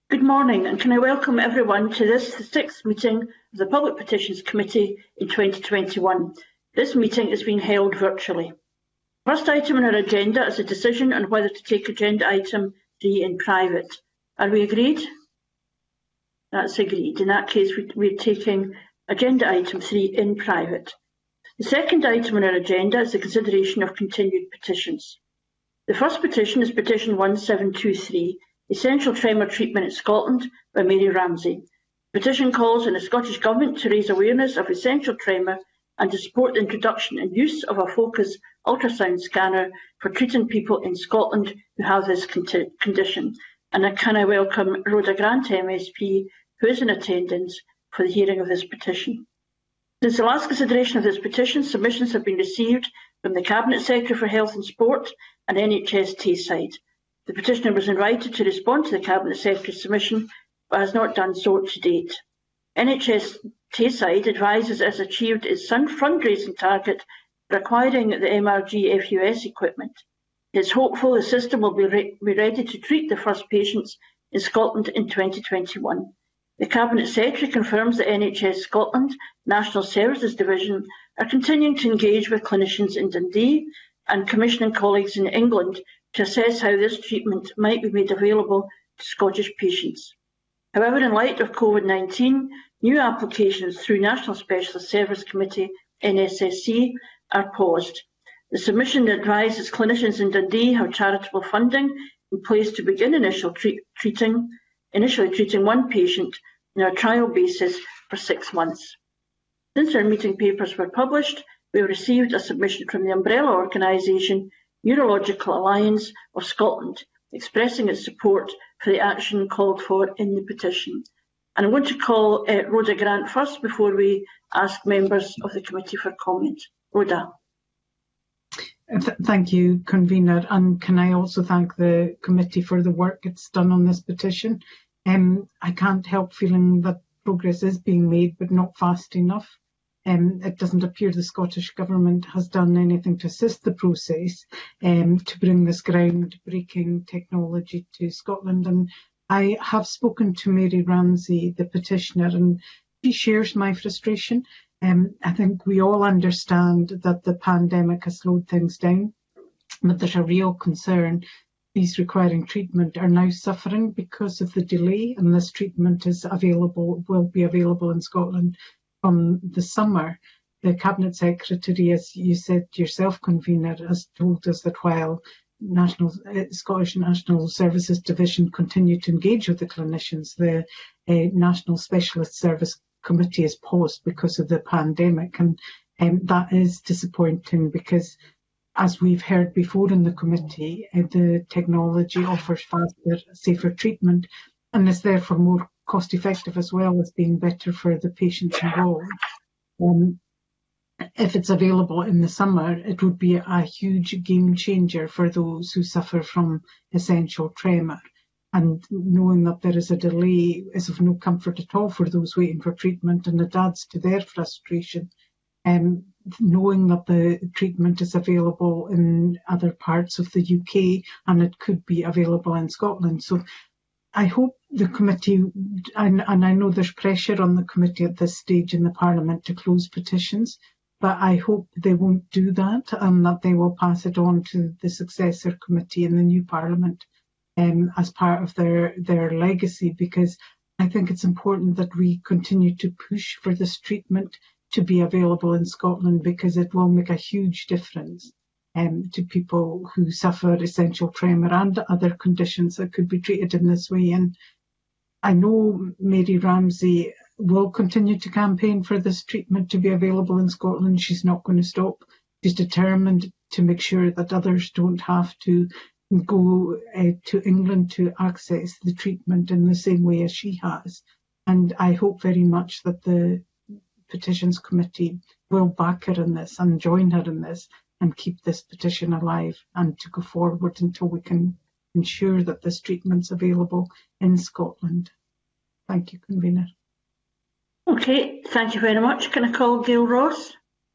Good morning, and can I welcome everyone to this, the sixth meeting of the Public Petitions Committee in 2021. This meeting is being held virtually. First item on our agenda is a decision on whether to take agenda item 3 in private. Are we agreed? That's agreed. In that case, we're taking agenda item 3 in private. The second item on our agenda is the consideration of continued petitions. The first petition is petition 1723, Essential Tremor Treatment in Scotland by Mary Ramsey. The petition calls on the Scottish Government to raise awareness of essential tremor and to support the introduction and use of a Focus ultrasound scanner for treating people in Scotland who have this condition. And can I welcome Rhoda Grant MSP, who is in attendance for the hearing of this petition. Since the last consideration of this petition, submissions have been received from the Cabinet Secretary for Health and Sport and NHS Tayside. The petitioner was invited to respond to the Cabinet Secretary's submission, but has not done so to date. NHS Tayside advises it has achieved its fundraising target for acquiring the MRG FUS equipment. It is hopeful the system will be ready to treat the first patients in Scotland in 2021. The Cabinet Secretary confirms that NHS Scotland National Services Division are continuing to engage with clinicians in Dundee and commissioning colleagues in England to assess how this treatment might be made available to Scottish patients. However, in light of COVID-19, new applications through National Specialist Service Committee (NSSC) are paused. The submission advises clinicians in Dundee have charitable funding in place to begin initially treating one patient on a trial basis for 6 months. Since our meeting papers were published, we have received a submission from the umbrella organisation Neurological Alliance of Scotland, expressing its support for the action called for in the petition. And I'm going to call Rhoda Grant first before we ask members of the committee for comment. Rhoda. Thank you, Convener, and can I also thank the committee for the work it's done on this petition. I can't help feeling that progress is being made, but not fast enough. It doesn't appear the Scottish Government has done anything to assist the process to bring this ground-breaking technology to Scotland. And I have spoken to Mary Ramsey, the petitioner, and she shares my frustration. I think we all understand that the pandemic has slowed things down, but there's a real concern these requiring treatment are now suffering because of the delay, and this treatment is available, will be available in Scotland from the summer. The Cabinet Secretary, as you said yourself, Convener, has told us that while Scottish National Services Division continue to engage with the clinicians, the National Specialist Service Committee is paused because of the pandemic, and that is disappointing because, as we've heard before in the committee, the technology offers faster, safer treatment and is therefore more cost effective as well as being better for the patients involved. If it's available in the summer, it would be a huge game changer for those who suffer from essential tremor. And knowing that there is a delay is of no comfort at all for those waiting for treatment, and it adds to their frustration. Knowing that the treatment is available in other parts of the UK and it could be available in Scotland. So I hope the committee, and I know there's pressure on the committee at this stage in the Parliament to close petitions, but I hope they won't do that and that they will pass it on to the successor committee in the new Parliament as part of their legacy, because I think it's important that we continue to push for this treatment to be available in Scotland, because it will make a huge difference to people who suffer essential tremor and other conditions that could be treated in this way. And I know Mary Ramsey will continue to campaign for this treatment to be available in Scotland. She's not going to stop. She's determined to make sure that others don't have to go to England to access the treatment in the same way as she has. And I hope very much that the Petitions Committee will back her in this and join her in this and keep this petition alive, and to go forward until we can ensure that this treatment's available in Scotland. Thank you, Convener. Okay, thank you very much. Can I call Gail Ross?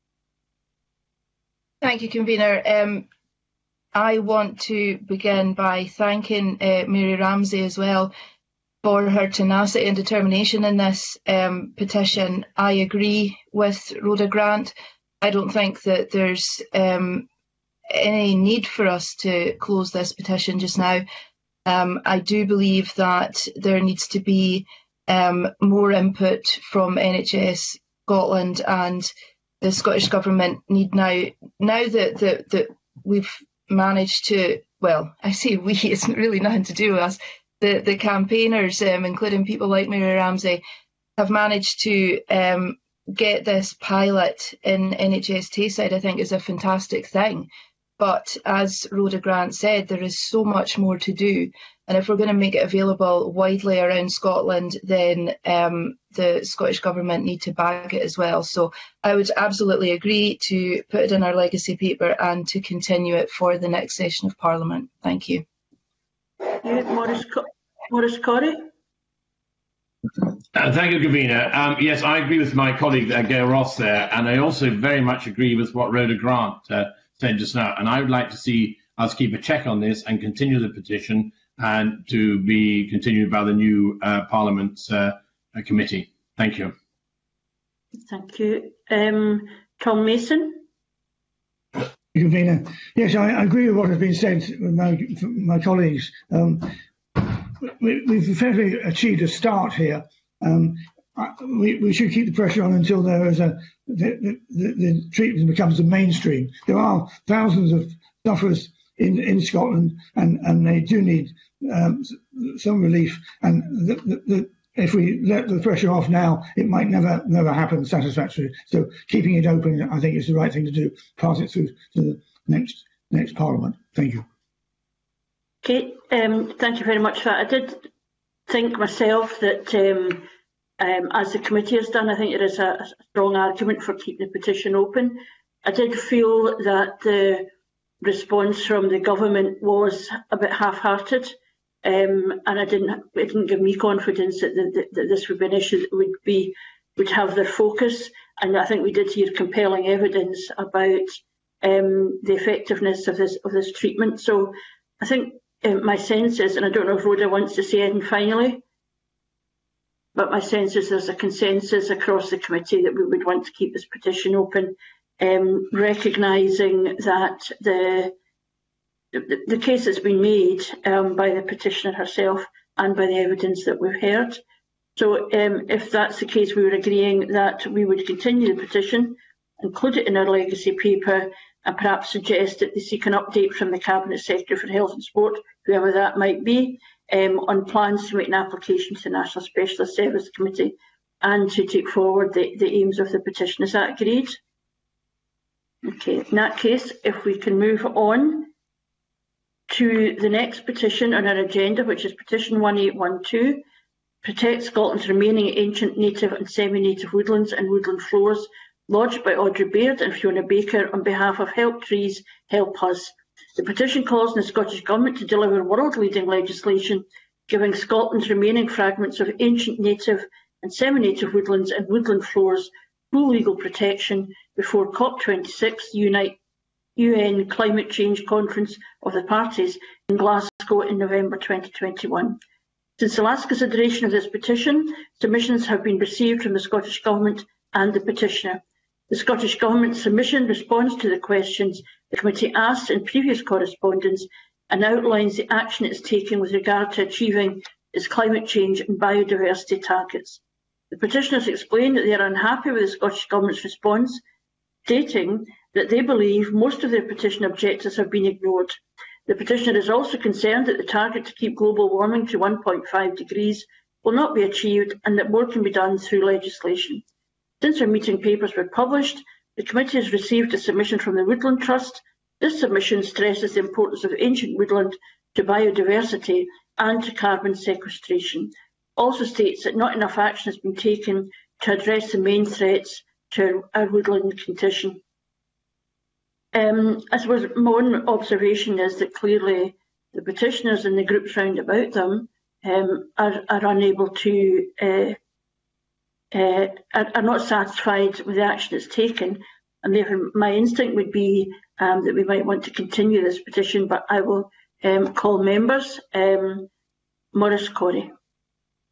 Thank you, Convener. I want to begin by thanking Mary Ramsey as well for her tenacity and determination in this petition. I agree with Rhoda Grant. I don't think that there's any need for us to close this petition just now. I do believe that there needs to be more input from NHS Scotland, and the Scottish Government need now that we've managed to, well, I say we, it's really nothing to do with us, the campaigners, including people like Mary Ramsey, have managed to get this pilot in NHS Tayside. I think is a fantastic thing. But as Rhoda Grant said, there is so much more to do. And if we're going to make it available widely around Scotland, then the Scottish Government need to bag it as well. So I would absolutely agree to put it in our legacy paper and to continue it for the next session of Parliament. Thank you. Maurice Corrie. Thank you, Gavina. Yes, I agree with my colleague Gail Ross there, and I also very much agree with what Rhoda Grant said just now. And I would like to see us keep a check on this and continue the petition, and to be continued by the new Parliament committee. Thank you. Thank you. Tom Mason. Gavina. Yes, I agree with what has been said with my colleagues. We've effectively achieved a start here. We should keep the pressure on until there is the treatment becomes the mainstream. There are thousands of sufferers in Scotland, and they do need some relief. And if we let the pressure off now, it might never happen satisfactorily. So keeping it open, I think, is the right thing to do. Pass it through to the next Parliament. Thank you. Okay, thank you very much for that. I did think myself that, as the committee has done, I think there is a strong argument for keeping the petition open. I did feel that the response from the government was a bit half-hearted, and it didn't give me confidence that this would be an issue that would have their focus. And I think we did hear compelling evidence about the effectiveness of this treatment. So I think my sense is, and I don't know if Rhoda wants to say anything finally, but my sense is there's a consensus across the committee that we would want to keep this petition open, recognising that the case has been made by the petitioner herself and by the evidence that we've heard. So if that's the case, we were agreeing that we would continue the petition, include it in our legacy paper, and perhaps suggest that they seek an update from the Cabinet Secretary for Health and Sport, whoever that might be, on plans to make an application to the National Specialist Service Committee and to take forward the aims of the petition. Is that agreed? Okay, in that case, if we can move on to the next petition on our agenda, which is Petition 1812, Protect Scotland's Remaining Ancient Native and Semi-Native Woodlands and Woodland Floors, lodged by Audrey Baird and Fiona Baker on behalf of Help Trees, Help Us. The petition calls on the Scottish Government to deliver world-leading legislation giving Scotland's remaining fragments of ancient native and semi-native woodlands and woodland floors full legal protection before COP26, UN Climate Change Conference of the Parties in Glasgow in November 2021. Since the last consideration of this petition, submissions have been received from the Scottish Government and the petitioner. The Scottish Government submission responds to the questions the committee asked in previous correspondence and outlines the action it is taking with regard to achieving its climate change and biodiversity targets. The petitioners explain that they are unhappy with the Scottish Government's response, stating that they believe most of their petition objectives have been ignored. The petitioner is also concerned that the target to keep global warming to 1.5 degrees will not be achieved and that more can be done through legislation. Since our meeting papers were published, the committee has received a submission from the Woodland Trust. This submission stresses the importance of ancient woodland to biodiversity and to carbon sequestration. Also states that not enough action has been taken to address the main threats to our woodland condition. I suppose my own observation is that clearly the petitioners and the groups round about them are unable to are not satisfied with the action that's taken, and therefore my instinct would be that we might want to continue this petition, but I will call members. Maurice Corrie.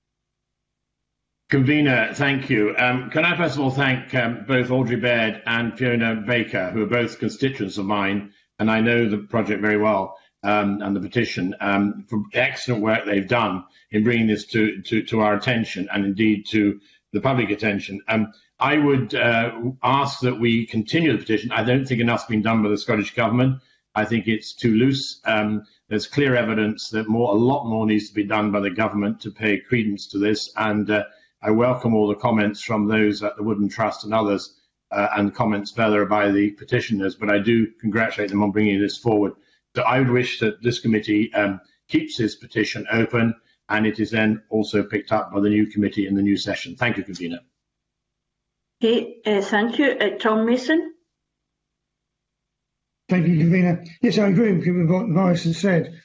Convener, thank you. Can I first of all thank both Audrey Baird and Fiona Baker, who are both constituents of mine, and I know the project very well, and the petition, for the excellent work they've done in bringing this to our attention and indeed to the public attention. I would ask that we continue the petition. I don't think enough's been done by the Scottish Government. I think it's too loose. There's clear evidence that a lot more needs to be done by the government to pay credence to this, and I welcome all the comments from those at the Wooden Trust and others, and comments further by the petitioners, but I do congratulate them on bringing this forward. So I would wish that this committee keeps this petition open, and it is then also picked up by the new committee in the new session. Thank you, Convener. Okay, thank you. Tom Mason. Thank you, Convener. Yes, I agree with what Maurice has said.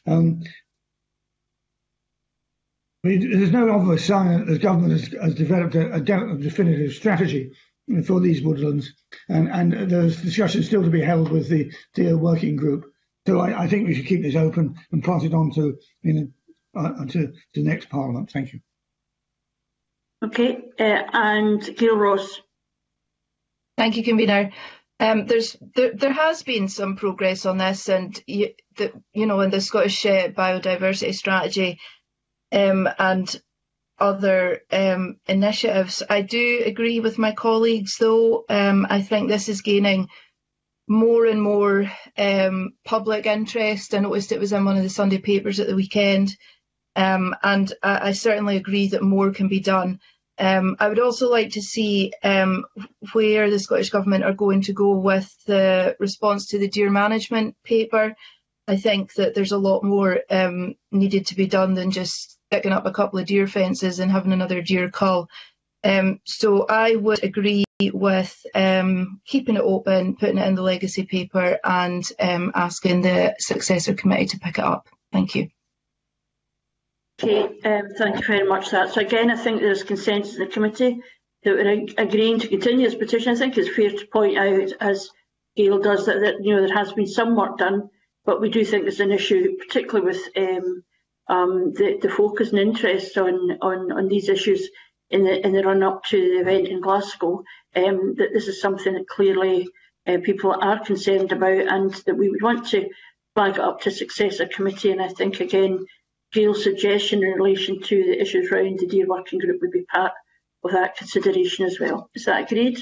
There's no obvious sign that the government has developed a definitive strategy for these woodlands, and there's discussion still to be held with the Deer Working Group. So I think we should keep this open and pass it on to the next Parliament. Thank you. Okay, and Gail Ross. Thank you, Convener. There has been some progress on this, and in the Scottish biodiversity strategy and other initiatives. I do agree with my colleagues, though. I think this is gaining more and more public interest. I noticed it was in one of the Sunday papers at the weekend, and I certainly agree that more can be done. I would also like to see where the Scottish Government are going to go with the response to the deer management paper. I think that there's a lot more needed to be done than just sticking up a couple of deer fences and having another deer cull. So I would agree with keeping it open, putting it in the legacy paper, and asking the successor committee to pick it up. Thank you. Okay, thank you very much for that. So again, I think there's consensus in the committee that we're agreeing to continue this petition. I think it's fair to point out, as Gail does, that there has been some work done, but we do think there's an issue, particularly with the focus and interest on these issues in the run up to the event in Glasgow. That this is something that clearly people are concerned about, and that we would want to flag it up to successor committee. And I think again, Gail's suggestion in relation to the issues around the Deer Working Group would be part of that consideration as well. Is that agreed?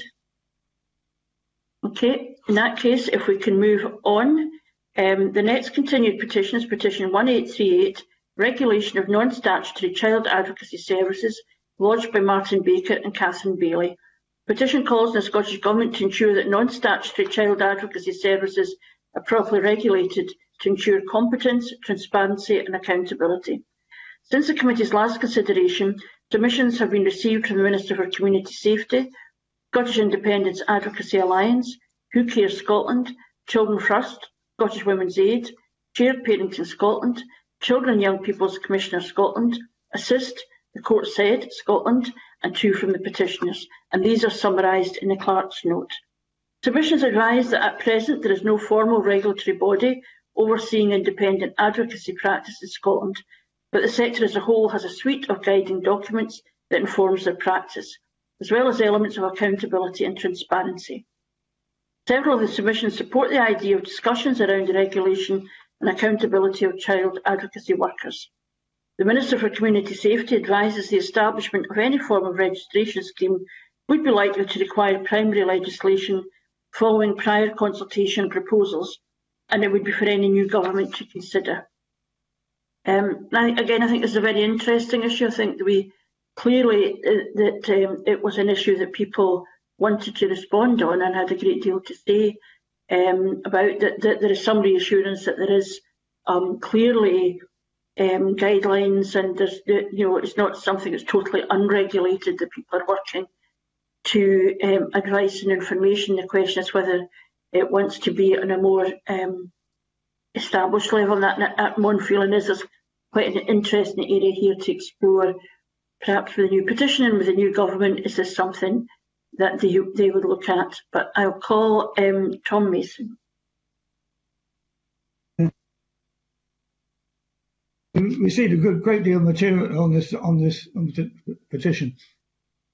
Okay, in that case, if we can move on. The next continued petition is petition 1838, Regulation of Non-Statutory Child Advocacy Services, lodged by Martin Baker and Catherine Bailey. Petition calls on the Scottish Government to ensure that non-statutory child advocacy services are properly regulated to ensure competence, transparency and accountability. Since the committee's last consideration, submissions have been received from the Minister for Community Safety, Scottish Independence Advocacy Alliance, Who Cares Scotland, Children First, Scottish Women's Aid, Shared Parenting Scotland, Children and Young People's Commissioner Scotland, Assist, the Court Said Scotland, and 2 from the petitioners, and these are summarised in the clerk's note. Submissions advise that at present there is no formal regulatory body overseeing independent advocacy practice in Scotland, but the sector as a whole has a suite of guiding documents that informs their practice, as well as elements of accountability and transparency. Several of the submissions support the idea of discussions around the regulation and accountability of child advocacy workers. The Minister for Community Safety advises the establishment of any form of registration scheme would be likely to require primary legislation following prior consultation and proposals, and it would be for any new government to consider. I think this is a very interesting issue. I think that we clearly it was an issue that people wanted to respond on and had a great deal to say about. That there is some reassurance that there is clearly guidelines, and there's it's not something that's totally unregulated. That people are working to advice and information. The question is whether it wants to be on a more established level. And that one feeling is there's quite an interesting area here to explore. Perhaps with a new petition and with a new government, is this something that they would look at? But I'll call Tom Mason. We received a great deal of material on this petition.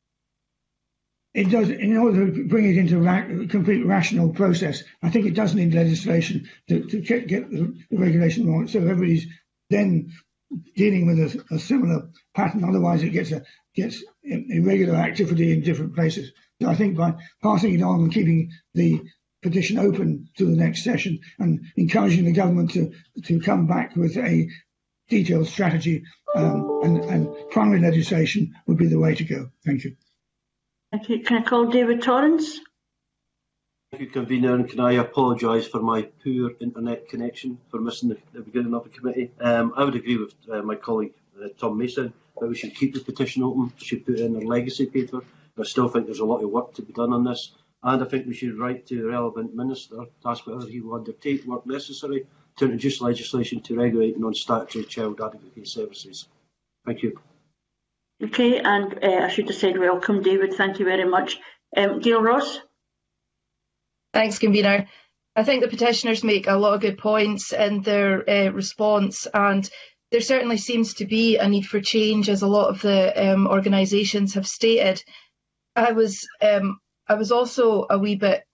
it does, in order to bring it into a complete rational process, I think it does need legislation to get the regulation right, so everybody's then dealing with a similar pattern. Otherwise, it gets irregular activity in different places. So I think by passing it on and keeping the petition open to the next session and encouraging the government to come back with a detailed strategy and primary legislation would be the way to go. Thank you. Thank you. Can I call David Torrance? Thank you, Convener, and can I apologise for my poor internet connection for missing the beginning of the committee. I would agree with my colleague Tom Mason that we should keep the petition open, should put it in a legacy paper. I still think there's a lot of work to be done on this, and I think we should write to the relevant minister to ask whether he will undertake work necessary to introduce legislation to regulate non-statutory child advocacy services. Thank you. Okay, and I should have said welcome, David. Thank you very much. Gail Ross? Thanks, Convener. I think the petitioners make a lot of good points in their response, and there certainly seems to be a need for change, as a lot of the organisations have stated. I was also a wee bit,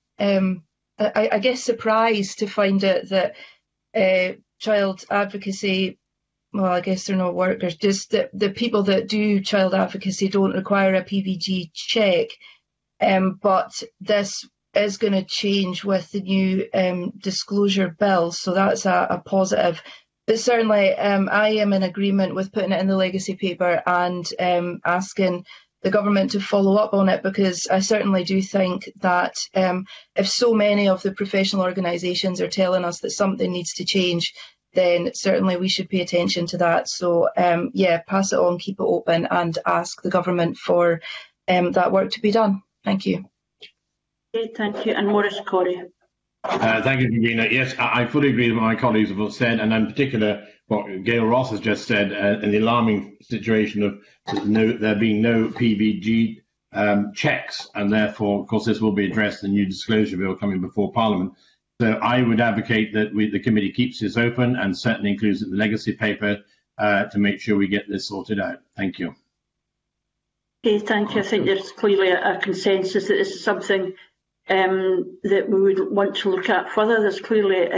I guess, surprised to find out that child advocacy, well, I guess they're not workers, just the people that do child advocacy don't require a PVG check, but this is going to change with the new disclosure bill, so that's a positive. But certainly I am in agreement with putting it in the legacy paper and asking the government to follow up on it, because I certainly do think that if so many of the professional organisations are telling us that something needs to change, then certainly we should pay attention to that. So yeah, pass it on, keep it open, and ask the government for that work to be done. Thank you. Okay, thank you. And Maurice Corrie. Thank you, Convener. Yes, I fully agree with what my colleagues have said, and in particular what Gail Ross has just said, in the alarming situation of there being no PVG checks, and therefore, of course, this will be addressed in the new disclosure bill coming before Parliament. So I would advocate that the committee keeps this open and certainly includes it in the legacy paper to make sure we get this sorted out. Thank you. Okay, thank you. I think there's clearly a consensus that this is something that we would want to look at further. There's clearly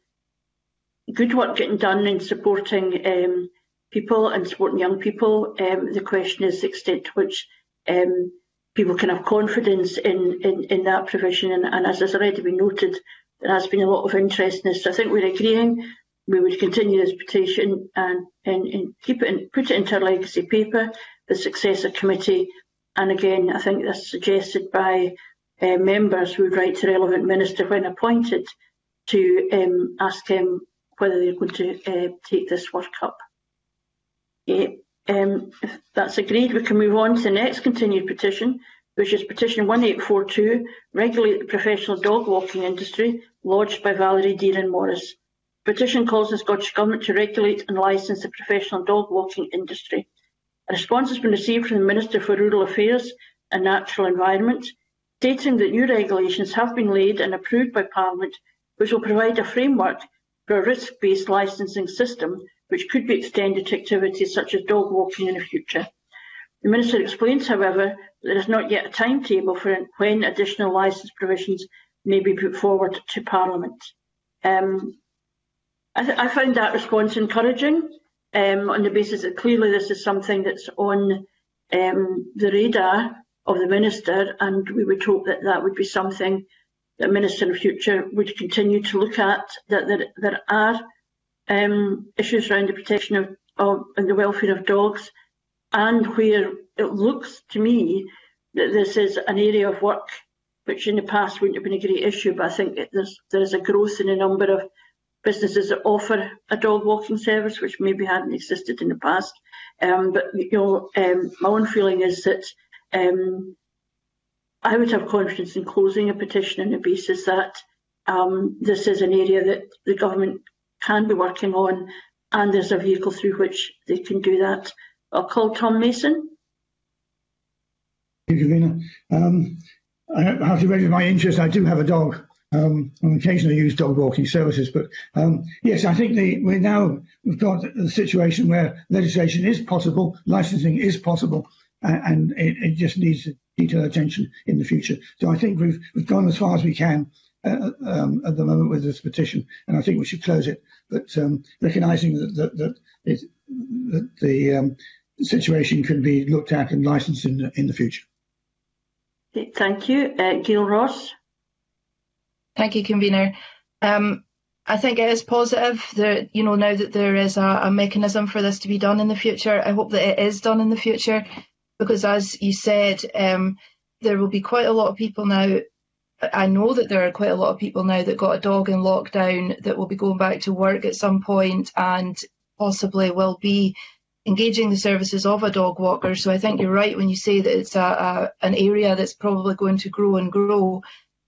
good work getting done in supporting people and supporting young people. The question is the extent to which people can have confidence in that provision, and as has already been noted, there has been a lot of interest in this. So I think we're agreeing we would continue this petition and keep it and put it into a legacy paper, the successor committee, and again I think that's suggested by members who would write to the relevant minister when appointed to ask him whether they're going to take this work up. Okay. If that's agreed, we can move on to the next continued petition, which is petition 1842, Regulate the Professional Dog Walking Industry, lodged by Valerie Deeran Morris. The petition calls on the Scottish Government to regulate and licence the professional dog walking industry. A response has been received from the Minister for Rural Affairs and Natural Environment, stating that new regulations have been laid and approved by Parliament, which will provide a framework for a risk-based licensing system which could be extended to activities such as dog walking in the future. The Minister explains, however, that there is not yet a timetable for when additional licence provisions may be put forward to Parliament. I found that response encouraging on the basis that clearly this is something that's on the radar of the Minister, and we would hope that that would be something that the Minister in the future would continue to look at, that there are issues around the protection of and the welfare of dogs, and where it looks to me that this is an area of work which in the past wouldn't have been a great issue, but I think there is a growth in the number of businesses that offer a dog walking service which maybe hadn't existed in the past. But you know, my own feeling is that I would have confidence in closing a petition on the basis that this is an area that the government can be working on, and there's a vehicle through which they can do that. I'll call Tom Mason. Thank you, Convener. I have to register my interest. I do have a dog. And occasionally use dog walking services, but yes, I think we've got a situation where legislation is possible, licensing is possible, and it just needs detailed attention in the future. So I think we've gone as far as we can at the moment with this petition, and I think we should close it. But recognising that the situation can be looked at and licensed in the future. Okay, thank you. Gail Ross. Thank you, Convener. I think it is positive that, now that there is a mechanism for this to be done in the future. I hope that it is done in the future, because as you said, there will be quite a lot of people now. I know that there are quite a lot of people now that got a dog in lockdown that will be going back to work at some point and possibly will be engaging the services of a dog walker. So I think you're right when you say that it's an area that's probably going to grow and grow.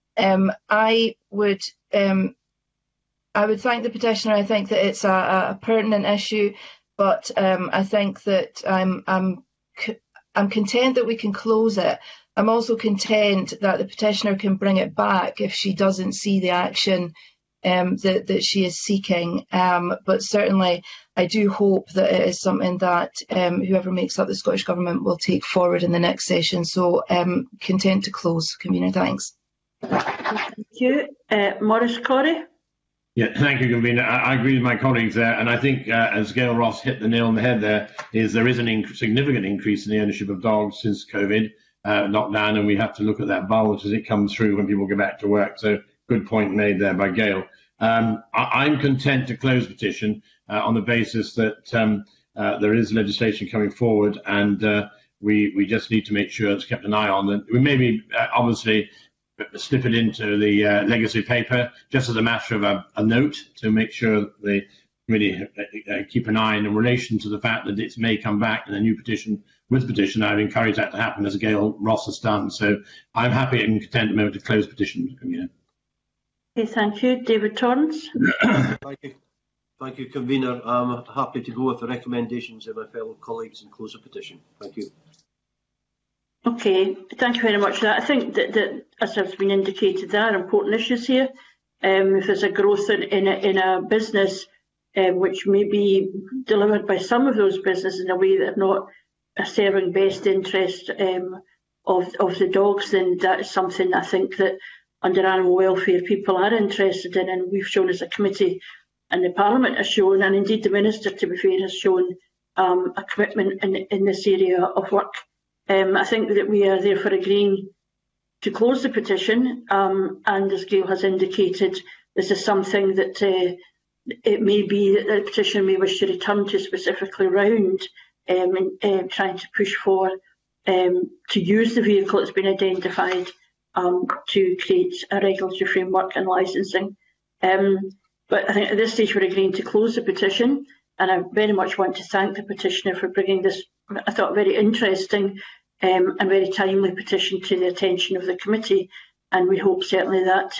I would thank the petitioner. I think that it's a pertinent issue, but I think that I'm content that we can close it. I'm also content that the petitioner can bring it back if she doesn't see the action that she is seeking. But certainly, I do hope that it is something that whoever makes up the Scottish Government will take forward in the next session. So content to close. Convener, thanks. Thank you. Maurice Corrie. Yeah, thank you, Convener. I agree with my colleagues there, and I think, as Gail Ross hit the nail on the head there is a significant increase in the ownership of dogs since COVID lockdown, and we have to look at that bulge as it comes through when people go back to work. So good point made there by Gail. I'm content to close the petition on the basis that there is legislation coming forward, and we just need to make sure it's kept an eye on. That we maybe obviously slip it into the legacy paper just as a matter of a note to make sure the committee keep an eye in relation to the fact that it may come back in a new petition. With petition, I've encouraged that to happen as Gail Ross has done. So I'm happy and content at the moment to close petition. Yeah. Okay, thank you. David Torrance. Thank you, Convener. I'm happy to go with the recommendations of my fellow colleagues and close the petition. Thank you. Okay, thank you very much for that. I think that as has been indicated, there are important issues here. If there's a growth in a business which may be delivered by some of those businesses in a way that are not serving best interest of the dogs, then that is something I think that under animal welfare people are interested in, and we've shown as a committee, and the Parliament has shown, and indeed the Minister, to be fair, has shown a commitment in this area of work. I think that we are therefore agreeing to close the petition, and as Gail has indicated, this is something that it may be that the petitioner may wish to return to specifically around trying to push for to use the vehicle that's been identified to create a regulatory framework and licensing. But I think at this stage we're agreeing to close the petition, and I very much want to thank the petitioner for bringing this, I thought, very interesting and very timely petition to the attention of the committee, and we hope certainly that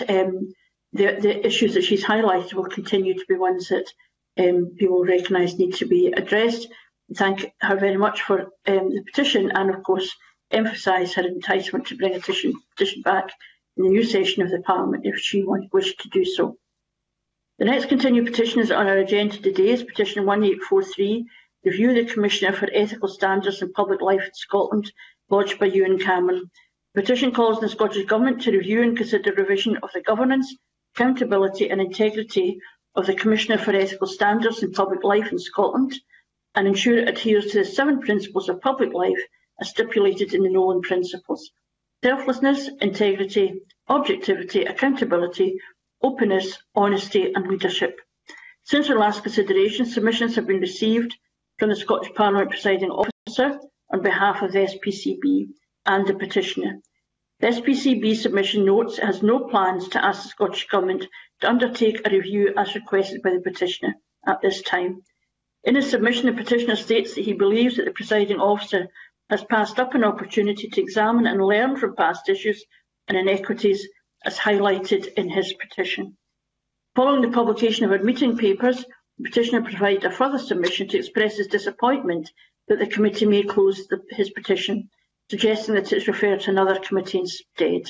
the issues that she's highlighted will continue to be ones that people recognise need to be addressed. Thank her very much for the petition, and of course emphasise her entitlement to bring a petition back in the new session of the Parliament if she wished to do so. The next continued petition is on our agenda today is petition 1843, review the Commissioner for Ethical Standards in Public Life in Scotland, lodged by Ewan Cameron. The petition calls on the Scottish Government to review and consider revision of the governance, accountability and integrity of the Commissioner for Ethical Standards in Public Life in Scotland, and ensure it adheres to the 7 principles of public life as stipulated in the Nolan Principles: selflessness, integrity, objectivity, accountability, openness, honesty and leadership. Since our last consideration, submissions have been received from the Scottish Parliament Presiding Officer on behalf of the SPCB and the petitioner. The SPCB submission notes it has no plans to ask the Scottish Government to undertake a review as requested by the petitioner at this time. In his submission, the petitioner states that he believes that the Presiding Officer has passed up an opportunity to examine and learn from past issues and inequities as highlighted in his petition. Following the publication of our meeting papers, the petitioner provided a further submission to express his disappointment that the committee may close his petition, suggesting that it's referred to another committee instead.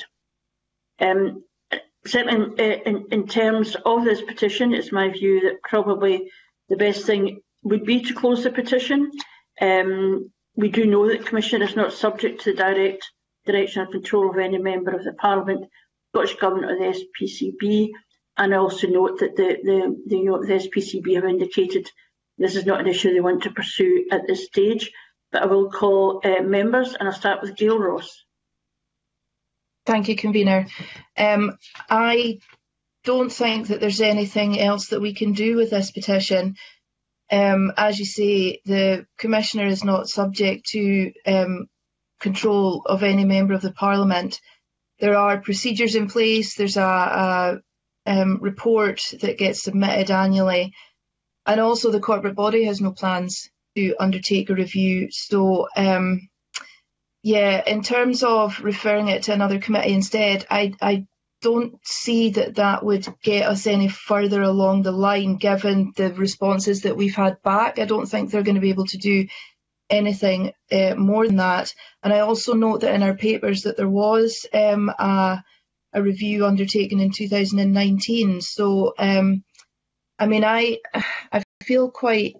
Certainly in terms of this petition, it's my view that probably the best thing would be to close the petition. We do know that the Commissioner is not subject to the direct direction or control of any member of the Parliament, Scottish Government or the SPCB. And I also note that the SPCB have indicated this is not an issue they want to pursue at this stage. But I will call members, and I'll start with Gail Ross. Thank you, Convener. I don't think that there's anything else that we can do with this petition. As you say, the Commissioner is not subject to control of any member of the Parliament. There are procedures in place. There's a report that gets submitted annually, and also the corporate body has no plans to undertake a review. So, yeah, in terms of referring it to another committee instead, I don't see that would get us any further along the line, given the responses that we've had back. I don't think they're going to be able to do anything more than that. And I also note that in our papers that there was a review undertaken in 2019. So, I mean, I feel quite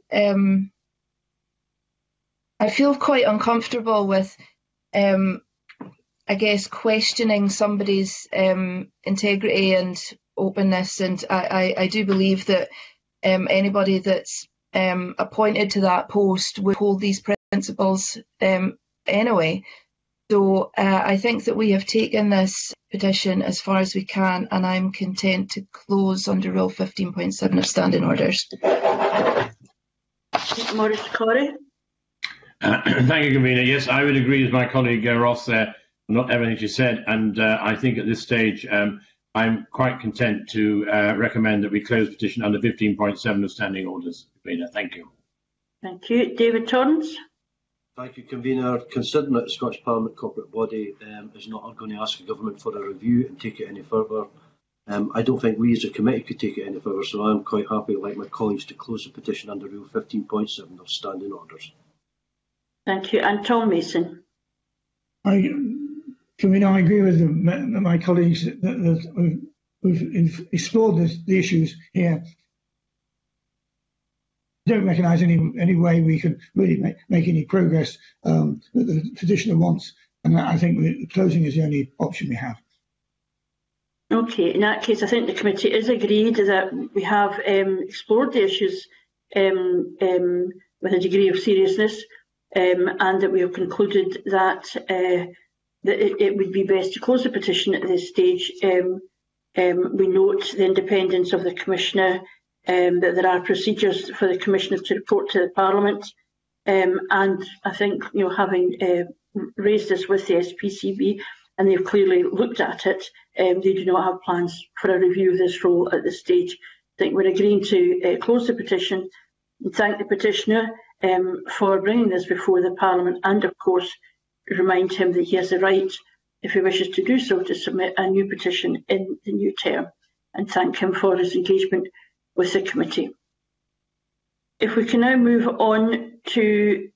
uncomfortable with, I guess, questioning somebody's integrity and openness. And I do believe that anybody that's appointed to that post would hold these principles anyway. So I think that we have taken this petition as far as we can, and I'm content to close under Rule 15.7 of Standing Orders. Maurice Corrie. Thank you, Convener. Yes, I would agree with my colleague Ross there, not everything she said, and I think at this stage I'm quite content to recommend that we close petition under 15.7 of Standing Orders. Convener, thank you. Thank you. David Torrance. Thank you, Convener. Considering that the Scottish Parliament corporate body is not going to ask the government for a review and take it any further, I don't think we as a committee could take it any further, so I'm quite happy, like my colleagues, to close the petition under Rule 15.7 of Standing Orders. Thank you. And Tom Mason. Convener, I agree with my colleagues that we've explored the issues here. I don't recognise any way we can really make any progress that the petitioner wants, and I think closing is the only option we have. Okay, in that case, I think the committee is agreed that we have explored the issues with a degree of seriousness, and that we have concluded that it would be best to close the petition at this stage. We note the independence of the Commissioner, that there are procedures for the Commissioner to report to the Parliament, and I think, having raised this with the SPCB, and they've clearly looked at it, they do not have plans for a review of this role at this stage. I think we're agreeing to close the petition and thank the petitioner for bringing this before the Parliament, and of course remind him that he has the right, if he wishes to do so, to submit a new petition in the new term, and thank him for his engagement with the committee. If we can now move on to,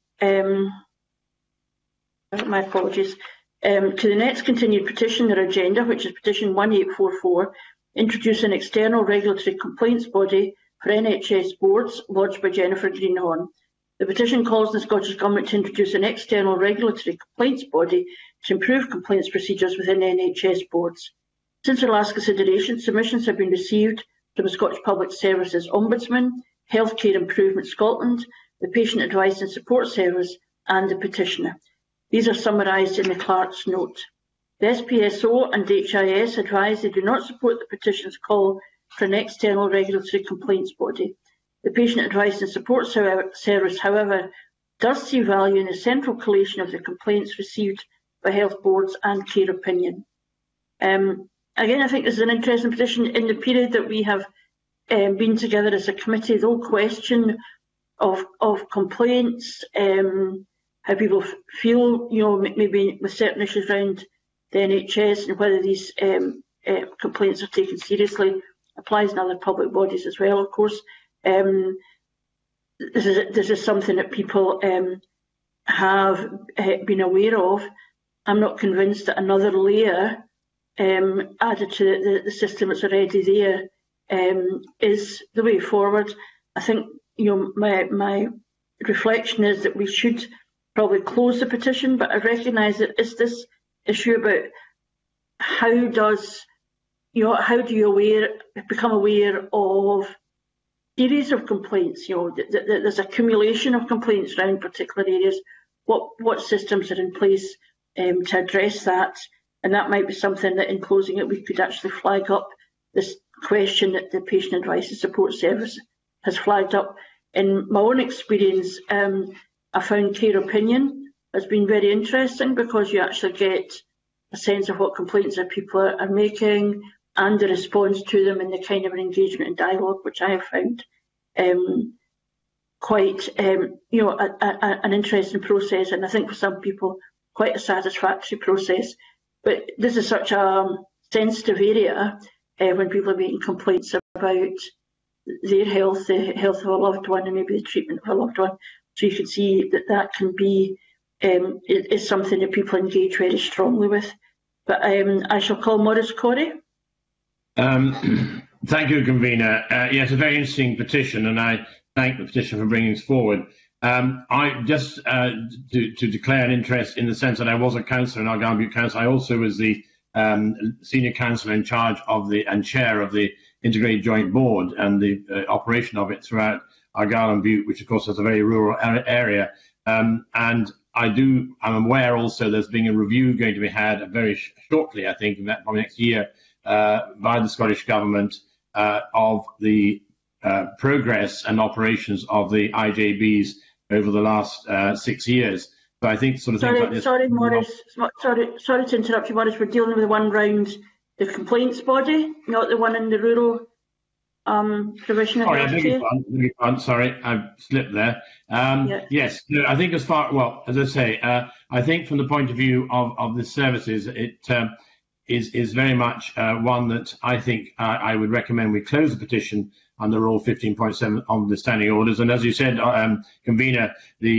my apologies, to the next continued petition on our agenda, which is petition 1844, introduce an external regulatory complaints body for NHS boards, lodged by Jennifer Greenhorn. The petition calls on the Scottish Government to introduce an external regulatory complaints body to improve complaints procedures within NHS boards. Since our last consideration, submissions have been received from the Scottish Public Services Ombudsman, Healthcare Improvement Scotland, the Patient Advice and Support Service, and the petitioner. These are summarised in the clerk's note. The SPSO and HIS advise they do not support the petition's call for an external regulatory complaints body. The Patient Advice and Support Service, however, does see value in the central collation of the complaints received by health boards and care opinion. Again, I think this is an interesting petition. In the period that we have been together as a committee, the whole question of complaints, how people feel, maybe with certain issues around the NHS and whether these complaints are taken seriously, applies in other public bodies as well, of course. This is something that people have been aware of. I'm not convinced that another layer added to the system that's already there is the way forward. I think my reflection is that we should probably close the petition, but I recognise that is this issue about how do you become aware of series of complaints? There's accumulation of complaints around particular areas. What systems are in place to address that? And that might be something that, in closing it, we could actually flag up this question that the Patient Advice and Support Service has flagged up. In my own experience, I found Care Opinion has been very interesting because you actually get a sense of what complaints that people are making and the response to them and the kind of an engagement and dialogue, which I have found quite an interesting process, and I think for some people quite a satisfactory process. But this is such a sensitive area when people are making complaints about their health, the health of a loved one, and maybe the treatment of a loved one. So you can see that can be is something that people engage very strongly with. But I shall call Maurice Corrie. Thank you, Convener. Yes, a very interesting petition, and I thank the petition for bringing this forward. I just to declare an interest in the sense that I was a councillor in Argyll and Bute Council. I also was the senior councillor in charge of the chair of the Integrated Joint Board and the operation of it throughout Argyll and Bute, which of course is a very rural area. And I'm aware also there's been a review going to be had very shortly, I think, probably next year, by the Scottish Government of the progress and operations of the IJBs over the last 6 years. So I think sort of things like this. Sorry, Maurice. Sorry to interrupt you, Maurice. We're dealing with the one round the complaints body, not the one in the rural provision of healthcare. Sorry, I've slipped there. Yes, I think as I say, I think from the point of view of the services, it is very much one that I think I would recommend we close the petition under Rule 15.7 on the standing orders. And as you said, Convener,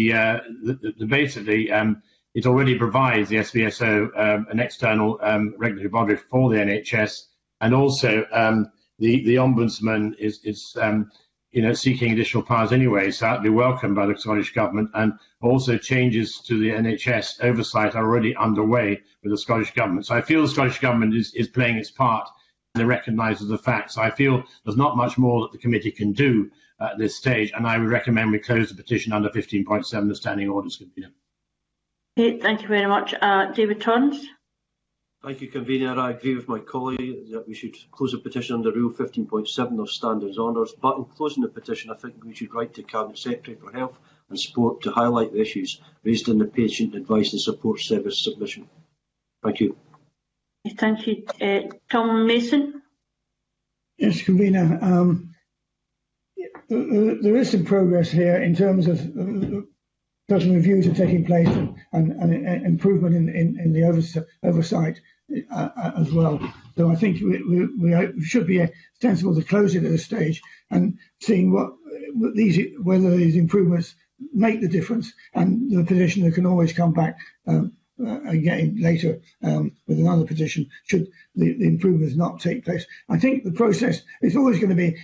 basically it already provides the SVSO an external regulatory body for the NHS, and also the Ombudsman is seeking additional powers anyway, so that'd be welcomed by the Scottish Government. And also changes to the NHS oversight are already underway with the Scottish Government. So I feel the Scottish Government is playing its part and it recognises the facts. So I feel there's not much more that the committee can do at this stage, and I would recommend we close the petition under 15.7, the standing orders. Convener. Okay, thank you very much. David Torrance. Thank you, Convener. I agree with my colleague that we should close the petition under Rule 15.7 of Standards Orders, but in closing the petition, I think we should write to Cabinet Secretary for Health and Sport to highlight the issues raised in the Patient Advice and Support Service submission. Thank you. Thank you. Tom Mason. Yes, Convener. There is some progress here in terms of certain reviews are taking place and improvement in the oversight as well. So I think we should be sensible to close it at this stage and seeing whether these improvements make the difference, and the petitioner can always come back again later with another petition should the improvements not take place. I think the process is always going to be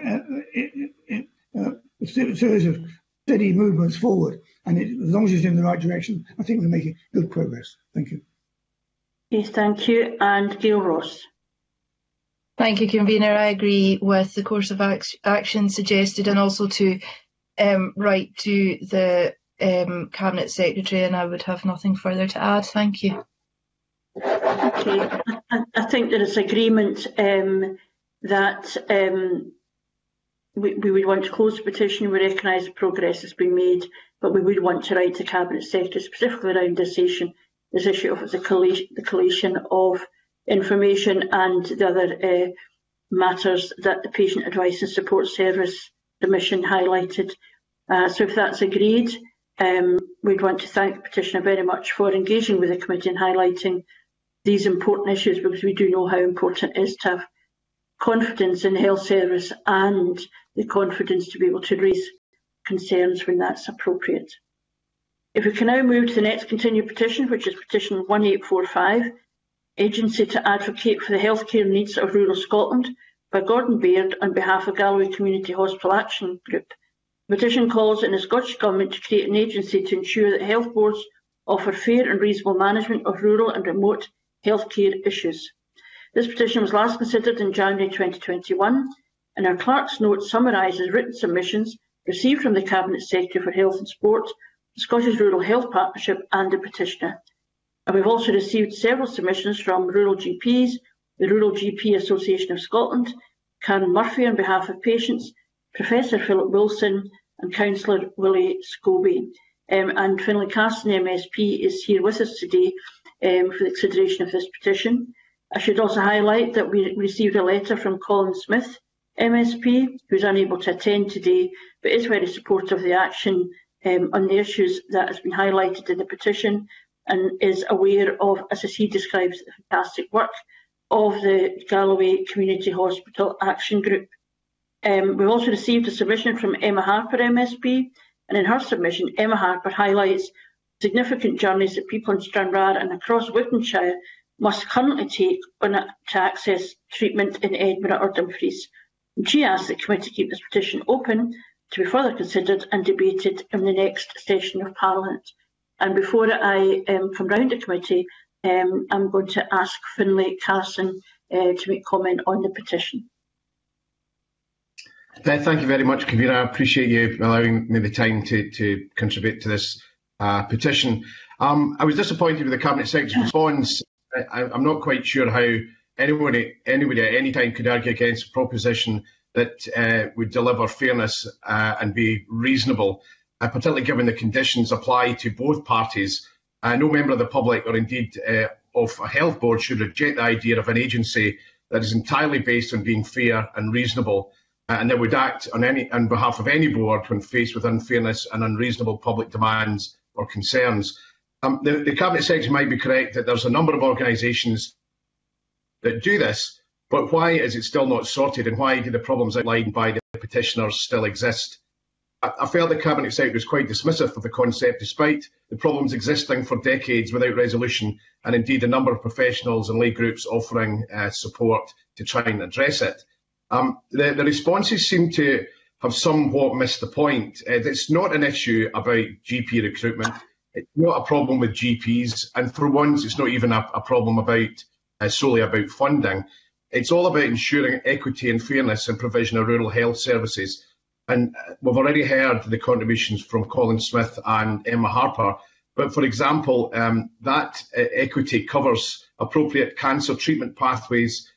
a series of steady movements forward, and as long as it's in the right direction, I think we're making good progress. Thank you. Yes, thank you. And Gail Ross. Thank you, Convener. I agree with the course of action suggested, and also to write to the Cabinet Secretary, and I would have nothing further to add. Thank you. Okay, I think there is agreement that we would want to close the petition. We recognise the progress has been made, but we would want to write to Cabinet Secretary specifically around this issue of the collation of information and the other matters that the Patient Advice and Support Service Commission highlighted. So if that's agreed, we'd want to thank the petitioner very much for engaging with the committee and highlighting these important issues, because we do know how important it is to have confidence in the health service and the confidence to be able to raise concerns when that's appropriate. If we can now move to the next continued petition, which is petition 1845, Agency to Advocate for the Healthcare Needs of Rural Scotland, by Gordon Baird on behalf of Galway Community Hospital Action Group. The petition calls on the Scottish Government to create an agency to ensure that health boards offer fair and reasonable management of rural and remote healthcare issues. This petition was last considered in January 2021, and our clerk's note summarises written submissions received from the Cabinet Secretary for Health and Sport, the Scottish Rural Health Partnership and the petitioner. And we've also received several submissions from rural GPs, the Rural GP Association of Scotland, Karen Murphy on behalf of patients, Professor Philip Wilson and Councillor Willie Scobie. And Finlay Carson, MSP, is here with us today for the consideration of this petition. I should also highlight that we received a letter from Colin Smith, MSP, who is unable to attend today, but is very supportive of the action on the issues that has been highlighted in the petition, and is aware of, as he describes, the fantastic work of the Galloway Community Hospital Action Group. We've also received a submission from Emma Harper, MSP, and in her submission, Emma Harper highlights significant journeys that people in Stranraer and across Wigtonshire must currently take to access treatment in Edinburgh or Dumfries. And she asks the committee to keep this petition open to be further considered and debated in the next session of Parliament. And before I come round the committee, I'm going to ask Finlay Carson to make comment on the petition. Thank you very much, Convener. I appreciate you allowing me the time to contribute to this petition. I was disappointed with the Cabinet Secretary's response. I'm not quite sure how anybody at any time could argue against a proposition that would deliver fairness and be reasonable, particularly given the conditions applied to both parties. No member of the public or indeed of a health board should reject the idea of an agency that is entirely based on being fair and reasonable, and that would act on behalf of any board when faced with unfairness and unreasonable public demands or concerns. The Cabinet Secretary might be correct that there's a number of organisations that do this, but why is it still not sorted, and why do the problems outlined by the petitioners still exist? I felt the Cabinet Secretary was quite dismissive of the concept, despite the problems existing for decades without resolution, and indeed a number of professionals and lay groups offering support to try and address it. The responses seem to have somewhat missed the point. It's not an issue about GP recruitment. It's not a problem with GPs, and for once it's not even a problem about solely about funding. It's all about ensuring equity and fairness in provision of rural health services. And we've already heard the contributions from Colin Smith and Emma Harper. But for example, that equity covers appropriate cancer treatment pathways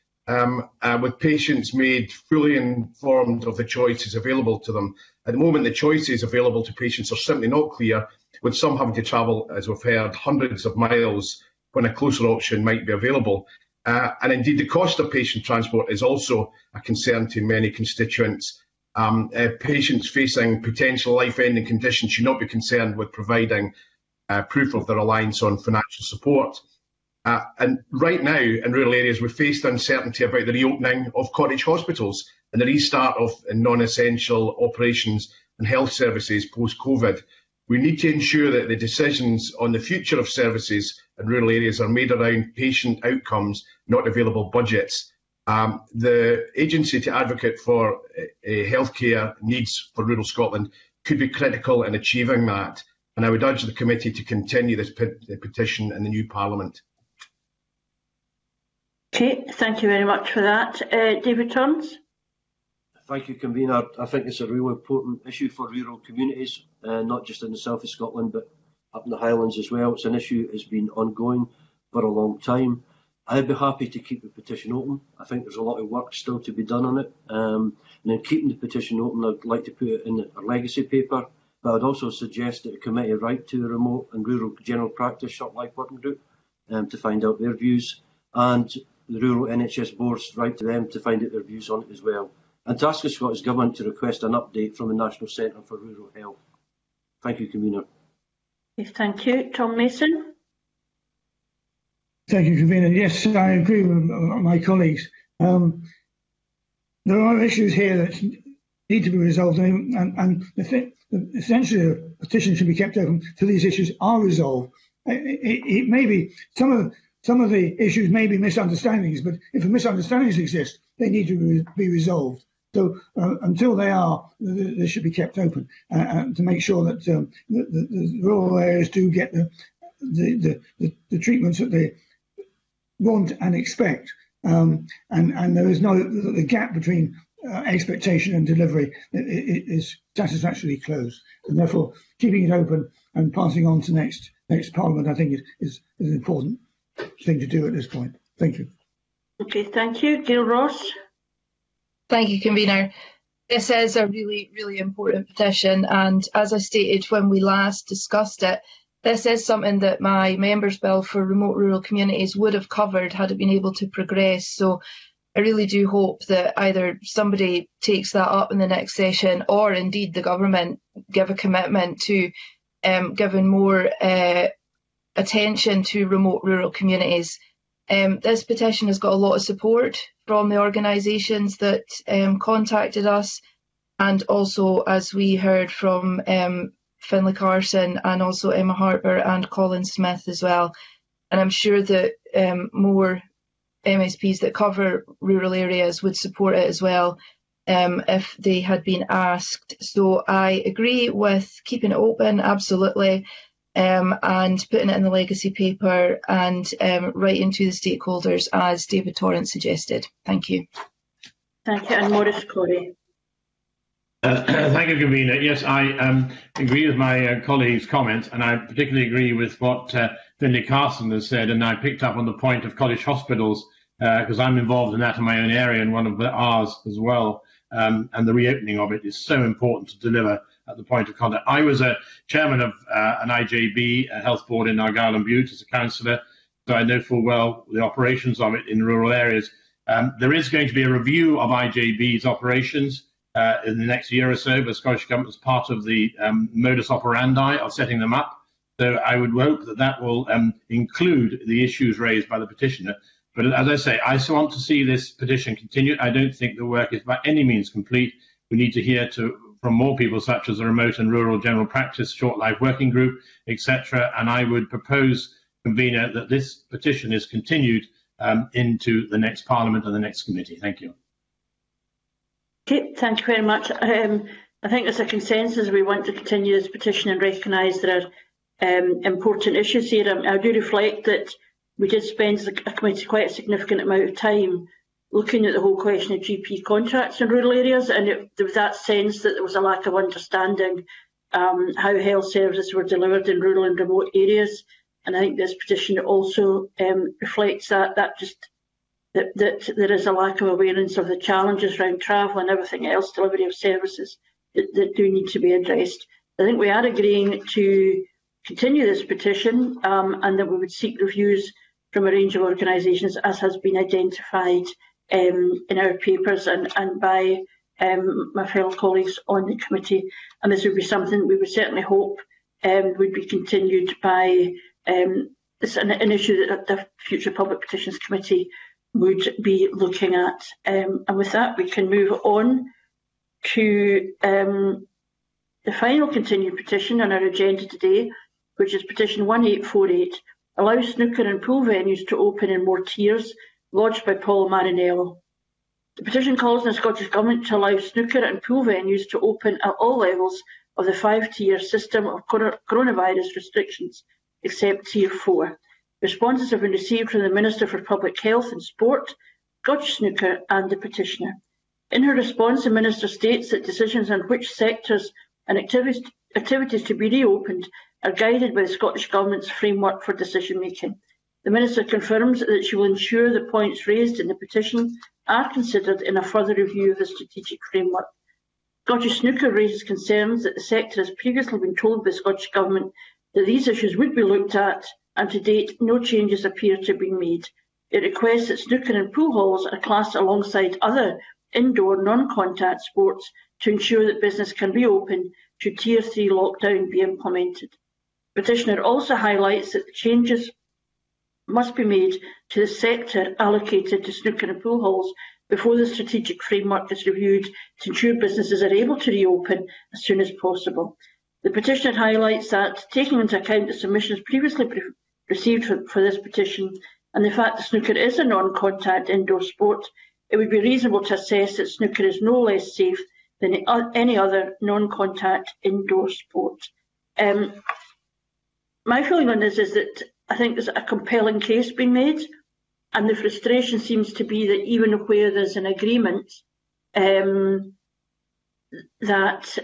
with patients made fully informed of the choices available to them. At the moment, the choices available to patients are simply not clear, with some having to travel, as we've heard, hundreds of miles when a closer option might be available. And indeed, the cost of patient transport is also a concern to many constituents. Patients facing potential life-ending conditions should not be concerned with providing proof of their reliance on financial support. And right now, in rural areas, we face uncertainty about the reopening of cottage hospitals and the restart of non-essential operations and health services post-COVID. We need to ensure that the decisions on the future of services in rural areas are made around patient outcomes, not available budgets. The agency to advocate for healthcare needs for rural Scotland could be critical in achieving that, and I would urge the committee to continue this petition in the new Parliament. Okay, thank you very much for that. David Turns. Thank you, Convener. I think it's a real important issue for rural communities, not just in the south of Scotland, but up in the Highlands as well. It's an issue that's been ongoing for a long time. I'd be happy to keep the petition open. I think there's a lot of work still to be done on it. And in keeping the petition open, I'd like to put it in a legacy paper, but I'd also suggest that a committee write to the Remote and Rural General Practice Short Life Working Group to find out their views, and the rural NHS boards write to them to find out their views on it as well, and to ask the Scottish Government to request an update from the National Centre for Rural Health. Thank you, Convener. Yes, thank you. Tom Mason. Thank you, Convener. Yes, I agree with my colleagues. There are issues here that need to be resolved, and essentially a petition should be kept open till these issues are resolved. It may be some of the issues may be misunderstandings, but if misunderstandings exist, they need to be resolved. So until they are, they should be kept open to make sure that the rural areas do get the treatments that they want and expect, and there is the gap between expectation and delivery is satisfactorily closed, and therefore keeping it open and passing on to next Parliament, I think is an important thing to do at this point. Thank you. Okay, thank you. Gail Ross. Thank you, Convener. This is a really, really important petition, and as I stated when we last discussed it, this is something that my members' bill for remote rural communities would have covered had it been able to progress. So I really do hope that either somebody takes that up in the next session, or indeed the government give a commitment to giving more attention to remote rural communities. This petition has got a lot of support from the organisations that contacted us, and also, as we heard from Finlay Carson and also Emma Harper and Colin Smith as well. And I'm sure that more MSPs that cover rural areas would support it as well if they had been asked. So I agree with keeping it open, absolutely, and putting it in the legacy paper and writing to the stakeholders as David Torrance suggested. Thank you. Thank you. And Maurice Corey. Thank you, Convener. Yes, I agree with my colleague's comments, and I particularly agree with what Finlay Carson has said, and I picked up on the point of college hospitals because I'm involved in that in my own area and one of ours as well, and the reopening of it is so important to deliver at the point of contact. I was a chairman of an IJB, a health board in Argyll and Bute as a councillor, so I know full well the operations of it in rural areas. There is going to be a review of IJB's operations in the next year or so, but the Scottish Government is part of the modus operandi of setting them up. So I would hope that that will include the issues raised by the petitioner. But as I say, I want to see this petition continued. I don't think the work is by any means complete. We need to hear from more people, such as the Remote and Rural General Practice Short Life Working Group, etc. And I would propose, Convener, that this petition is continued into the next Parliament and the next committee. Thank you. Okay, thank you very much. I think there's a consensus we want to continue this petition and recognise there are important issues here. I do reflect that we did spend as a committee quite a significant amount of time looking at the whole question of GP contracts in rural areas, and there was that sense that there was a lack of understanding how health services were delivered in rural and remote areas. And I think this petition also reflects that there is a lack of awareness of the challenges around travel and everything else, delivery of services that do need to be addressed. I think we are agreeing to continue this petition and that we would seek reviews from a range of organisations as has been identified in our papers and by my fellow colleagues on the committee. And this would be something we would certainly hope would be continued by it's an issue that the future Public Petitions Committee would be looking at. And with that, we can move on to the final continued petition on our agenda today, which is petition 1848, allow snooker and pool venues to open in more tiers, lodged by Paul Marinello. The petition calls on the Scottish Government to allow snooker and pool venues to open at all levels of the 5-tier system of coronavirus restrictions, except Tier 4. Responses have been received from the Minister for Public Health and Sport, Scottish Snooker and the petitioner. In her response, the Minister states that decisions on which sectors and activities to be reopened are guided by the Scottish Government's framework for decision making. The Minister confirms that she will ensure the points raised in the petition are considered in a further review of the strategic framework. Scottish Snooker raises concerns that the sector has previously been told by the Scottish Government that these issues would be looked at, and to date no changes appear to have been made. It requests that snooker and pool halls are classed alongside other indoor non-contact sports to ensure that business can reopen should Tier 3 lockdown be implemented. The petitioner also highlights that the changes must be made to the sector allocated to snooker and pool halls before the strategic framework is reviewed to ensure businesses are able to reopen as soon as possible. The petitioner highlights that, taking into account the submissions previously received for this petition and the fact that snooker is a non-contact indoor sport, it would be reasonable to assess that snooker is no less safe than any other non-contact indoor sport. My feeling on this is that I think there's a compelling case being made, and the frustration seems to be that even where there's an agreement that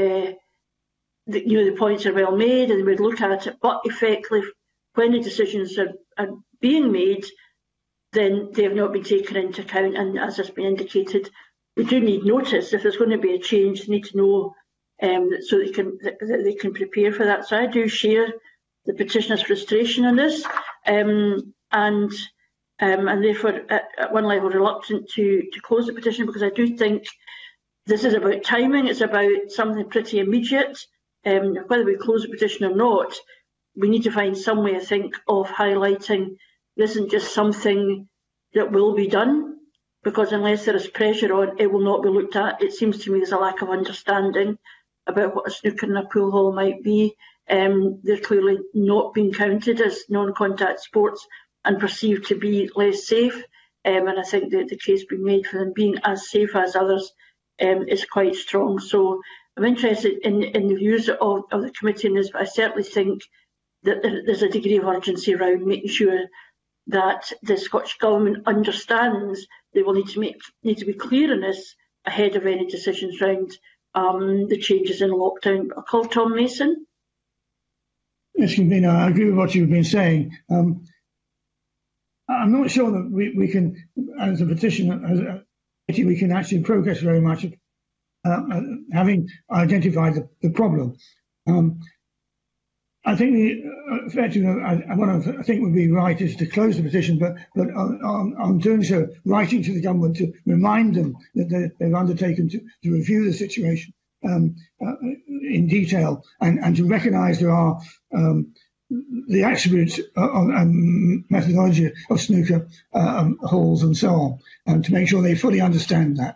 the points are well made and we would look at it, but effectively when the decisions are being made, then they have not been taken into account. And as has been indicated, we do need notice. If there's going to be a change, they need to know so they can prepare for that. So I do share the petitioner's frustration on this, and therefore at one level reluctant to close the petition, because I do think this is about timing. It's about something pretty immediate. Whether we close the petition or not, we need to find some way, I think, of highlighting this isn't just something that will be done, because unless there is pressure on, it will not be looked at. It seems to me there's a lack of understanding about what a snooker and a pool hall might be. They're clearly not being counted as non-contact sports and perceived to be less safe. And I think that the case being made for them being as safe as others is quite strong. So I'm interested in the views of the committee in this, but I certainly think that there's a degree of urgency around making sure that the Scottish Government understands they will need to be clear on this ahead of any decisions around the changes in lockdown. I'll call Tom Mason. Yes, Convener, I agree with what you've been saying. I'm not sure that we can, as a petition, we can actually progress very much having identified the problem. I think what I think would be right is to close the petition, but on doing so, writing to the government to remind them that they've undertaken to review the situation in detail and to recognise there are the attributes and methodology of snooker halls and so on, and to make sure they fully understand that.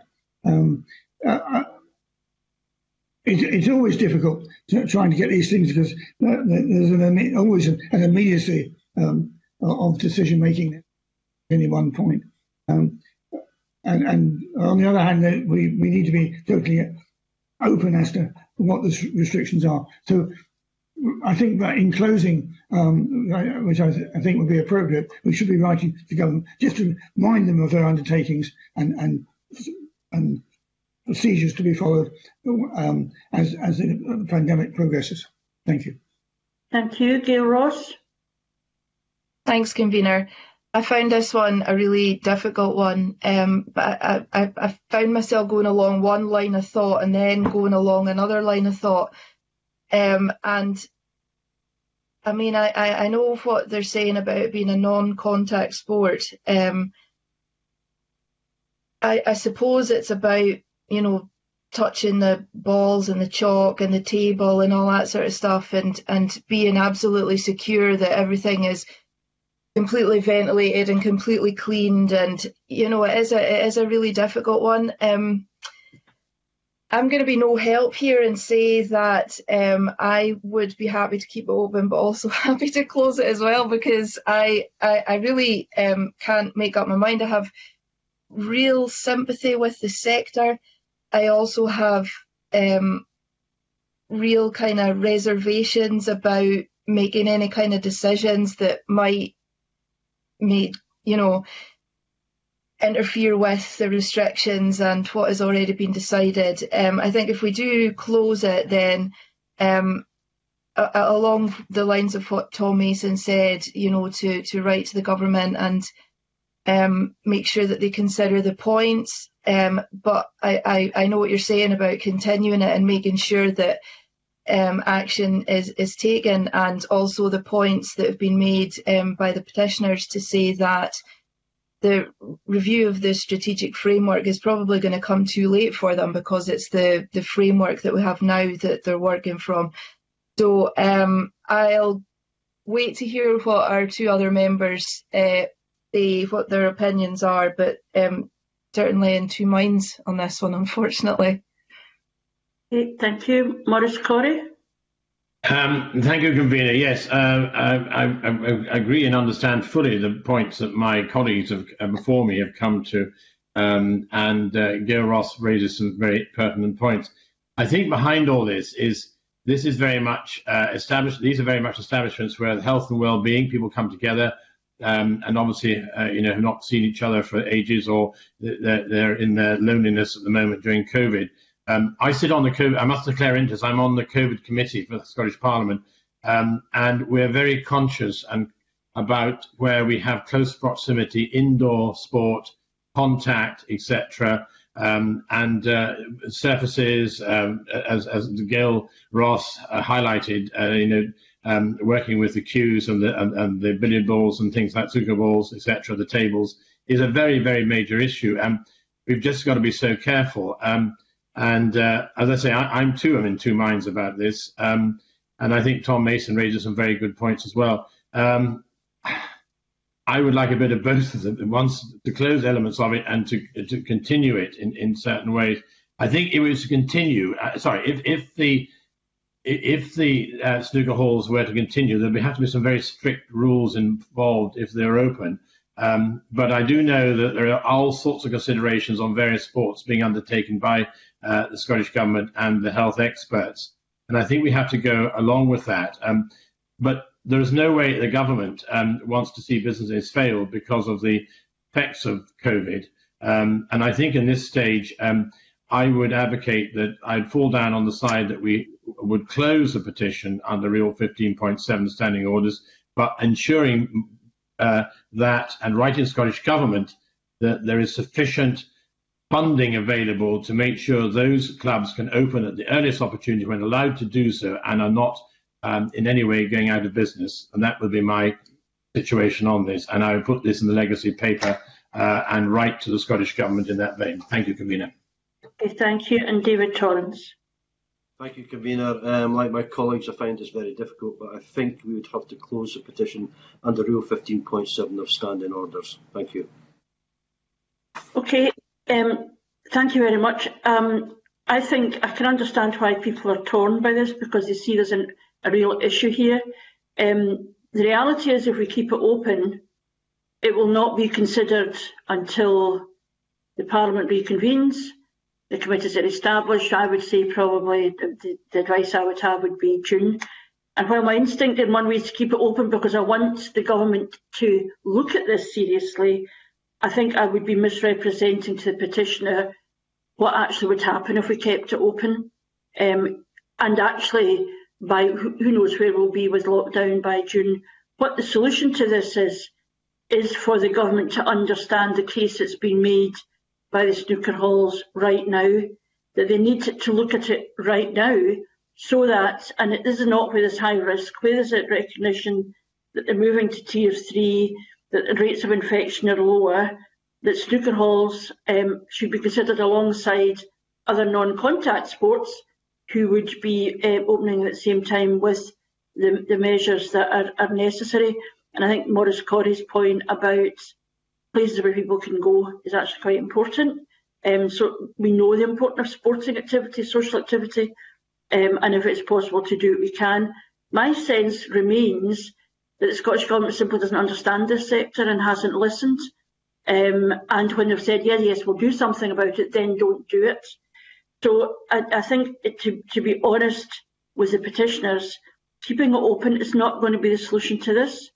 It's always difficult trying to get these things because there's always an immediacy of decision making at any one point. And on the other hand, we need to be totally open as to what the restrictions are. So I think that in closing, which I think would be appropriate, we should be writing to government just to remind them of their undertakings and procedures to be followed as the pandemic progresses. Thank you. Thank you. Gail Ross. Thanks, Convener. I found this one a really difficult one, but I found myself going along one line of thought and then going along another line of thought. And I mean, I know what they're saying about it being a non-contact sport. I suppose it's about, touching the balls and the chalk and the table and all that sort of stuff, and being absolutely secure that everything is completely ventilated and completely cleaned. And it is a really difficult one. I'm going to be no help here and say that I would be happy to keep it open, but also happy to close it as well, because I really can't make up my mind. I have real sympathy with the sector. I also have real kind of reservations about making any kind of decisions that might interfere with the restrictions and what has already been decided. I think if we do close it, then along the lines of what Tom Mason said, to write to the government and make sure that they consider the points. But I know what you're saying about continuing it and making sure that action is taken, and also the points that have been made by the petitioners to say that the review of the strategic framework is probably going to come too late for them, because it's the framework that we have now that they're working from. So I'll wait to hear what our two other members say, what their opinions are, but certainly in two minds on this one, unfortunately. Okay, thank you. Maurice Corrie. Thank you, Convener. Yes, I agree and understand fully the points that my colleagues before me have come to and Gail Ross raises some very pertinent points. I think behind all this is very much established. These are very much establishments where health and well-being, people come together, and obviously, have not seen each other for ages, or they're in their loneliness at the moment during COVID. I sit on the COVID. I must declare interest. I'm on the COVID committee for the Scottish Parliament, and we're very conscious about where we have close proximity, indoor sport, contact, etc. And surfaces, as Gail Ross highlighted, working with the cues and the billiard balls and things like snooker balls, etc., the tables, is a very, very major issue. And we've just got to be so careful. As I say, I'm in two minds about this. And I think Tom Mason raises some very good points as well. I would like a bit of both of them. Once to close elements of it and to continue it in certain ways. I think it was to continue. If the snooker halls were to continue, there'd have to be some very strict rules involved if they're open. But I do know that there are all sorts of considerations on various sports being undertaken by the Scottish Government and the health experts. And I think we have to go along with that. But there is no way the government wants to see businesses fail because of the effects of COVID. And I think in this stage, I would advocate that I'd fall down on the side that we would close the petition under Rule 15.7 standing orders, but ensuring that and writing Scottish Government that there is sufficient funding available to make sure those clubs can open at the earliest opportunity when allowed to do so and are not in any way going out of business. And that would be my situation on this. And I would put this in the legacy paper and write to the Scottish Government in that vein. Thank you, Convener. Okay, thank you. And David Torrance. Thank you, Convener. Like my colleagues, I find this very difficult, but I think we would have to close the petition under Rule 15.7 of standing orders. Thank you. Okay, thank you very much. I think I can understand why people are torn by this, because they see there's a real issue here. The reality is, if we keep it open, it will not be considered until the Parliament reconvenes, the committees are established. I would say probably the advice I would have would be June. And while my instinct in one way is to keep it open because I want the government to look at this seriously, I think I would be misrepresenting to the petitioner what actually would happen if we kept it open. And actually, by who knows where we'll be with lockdown by June. What the solution to this is for the government to understand the case that's been made by the snooker halls right now, that they need to look at it right now, so that, and this is not where there's high risk, where there's a recognition that they're moving to tier 3, that the rates of infection are lower, that snooker halls should be considered alongside other non-contact sports who would be opening at the same time with the measures that are necessary. And I think Maurice Corrie's point about places where people can go is actually quite important. So we know the importance of sporting activity, social activity, and if it's possible to do it, we can. My sense remains that the Scottish Government simply doesn't understand this sector and hasn't listened. And when they've said, yes, we'll do something about it, then don't do it. So I think, to be honest with the petitioners, keeping it open is not going to be the solution to this.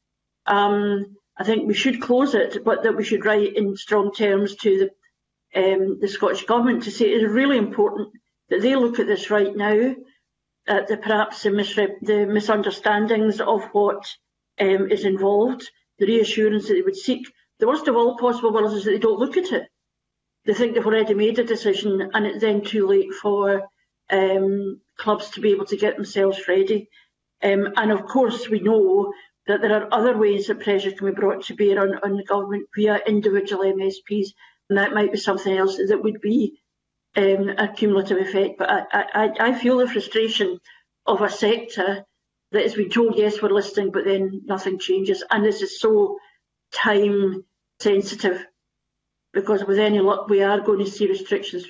I think we should close it, but that we should write in strong terms to the Scottish Government to say it is really important that they look at this right now, at perhaps the misunderstandings of what is involved, the reassurance that they would seek. The worst of all possible worlds is that they don't look at it. They think they've already made a decision and it's then too late for clubs to be able to get themselves ready. And of course we know that there are other ways that pressure can be brought to bear on the government via individual MSPs, and that might be something else that would be a cumulative effect. But I feel the frustration of a sector that has been told, yes, we're listening, but then nothing changes. And this is so time sensitive, because with any luck we are going to see restrictions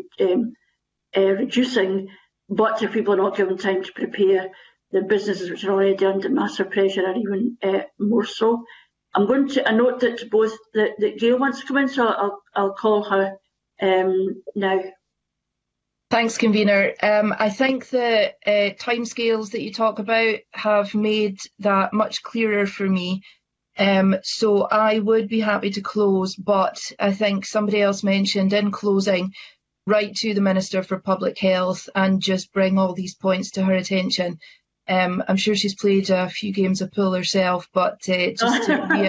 reducing, but if people are not given time to prepare, the businesses which are already under massive pressure are even more so. I'm going to. I note that both that Gail wants to come in, so I'll call her now. Thanks, convener. I think the timescales that you talk about have made that much clearer for me. So I would be happy to close, but I think somebody else mentioned in closing, write to the Minister for Public Health and just bring all these points to her attention. I'm sure she's played a few games of pool herself, but just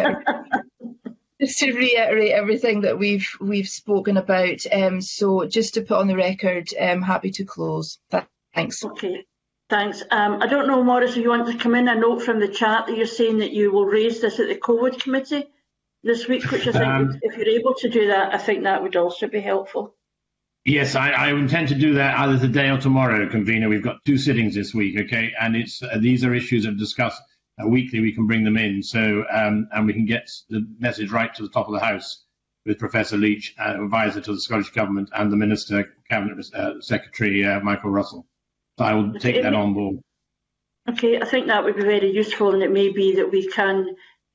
to reiterate everything that we've spoken about. So just to put on the record, I'm happy to close. Thanks. Okay, thanks. I don't know, Maurice, if you want to come in. I note from the chat that you're saying that you will raise this at the COVID committee this week, which I think if you're able to do that, I think that would also be helpful. Yes, I intend to do that either today or tomorrow, convener. We've got 2 sittings this week, okay, and it's these are issues that are discussed weekly. We can bring them in, so and we can get the message right to the top of the House with Professor Leach, advisor to the Scottish Government, and the Minister, Cabinet Secretary Michael Russell. So I will take that on board. Okay, I think that would be very useful, and it may be that we can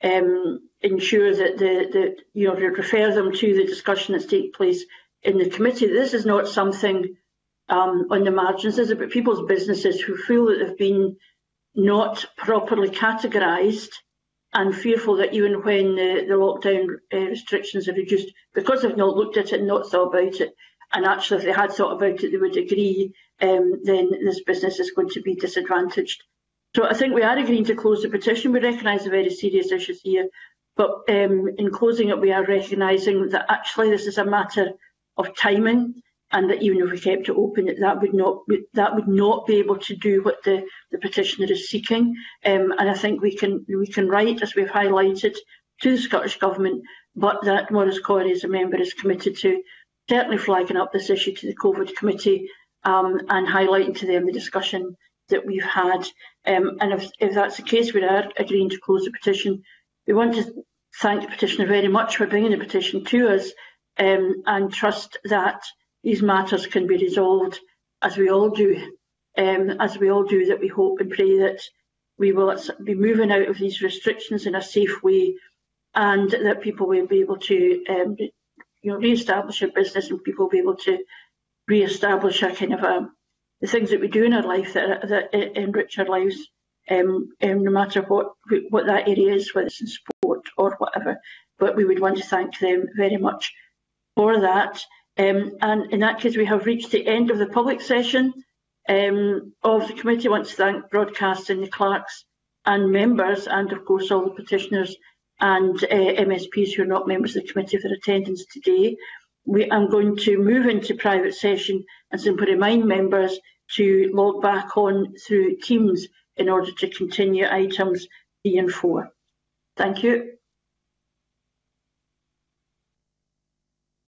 ensure that refer them to the discussion that's taking place in the committee. This is not something on the margins. This is about people's businesses who feel that they've been not properly categorised and fearful that even when the lockdown restrictions are reduced, because they've not looked at it and not thought about it, and actually if they had thought about it they would agree, then this business is going to be disadvantaged. So I think we are agreeing to close the petition. We recognise the very serious issues here, but in closing it we are recognising that actually this is a matter of timing, and that even if we kept it open, that would not be able to do what the petitioner is seeking. And I think we can write, as we've highlighted, to the Scottish Government, but that Maurice Corrie, as a member, is committed to certainly flagging up this issue to the COVID committee and highlighting to them the discussion that we've had. And if that's the case, we are agreeing to close the petition. We want to thank the petitioner very much for bringing the petition to us, and trust that these matters can be resolved, as we all do, that we hope and pray that we will be moving out of these restrictions in a safe way, and that people will be able to re-establish their business, and people will be able to re-establish a kind of the things that we do in our life that enrich our lives, no matter what that area is, whether it's in sport or whatever. But we would want to thank them very much for that. And in that case, we have reached the end of the public session of the committee. I want to thank broadcasting, the clerks and members, and of course all the petitioners and MSPs who are not members of the committee for attendance today. I'm going to move into private session and simply remind members to log back on through Teams in order to continue items 3 and 4. Thank you.